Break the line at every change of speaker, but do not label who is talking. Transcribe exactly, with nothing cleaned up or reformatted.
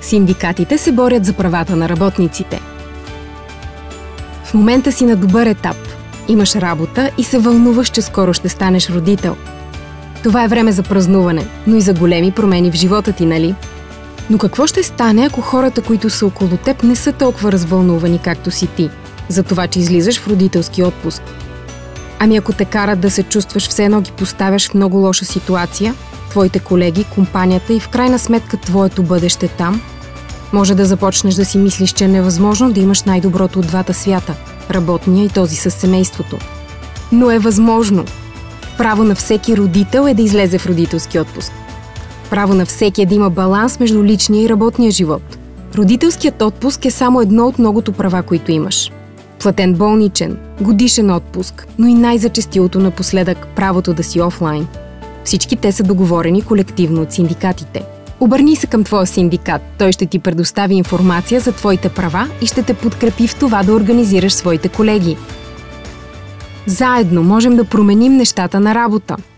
Синдикатите се борят за правата на работниците. В момента си на добър етап. Имаш работа и се вълнуваш, че скоро ще станеш родител. Това е време за празнуване, но и за големи промени в живота ти, нали? Но какво ще стане, ако хората, които са около теб, не са толкова развълнувани, както си ти, за това, че излизаш в родителски отпуск? Ами ако те карат да се чувстваш все едно ги поставяш в много лоша ситуация, твоите колеги, компанията и в крайна сметка твоето бъдеще там, може да започнеш да си мислиш, че е невъзможно да имаш най-доброто от двата свята – работния и този със семейството. Но е възможно. Право на всеки родител е да излезе в родителски отпуск. Право на всеки е да има баланс между личния и работния живот. Родителският отпуск е само едно от многото права, които имаш. Платен болничен, годишен отпуск, но и най-зачестилото напоследък – правото да си офлайн. Всички те са договорени колективно от синдикатите. Обърни се към твоя синдикат, той ще ти предостави информация за твоите права и ще те подкрепи в това да организираш своите колеги. Заедно можем да променим нещата на работа.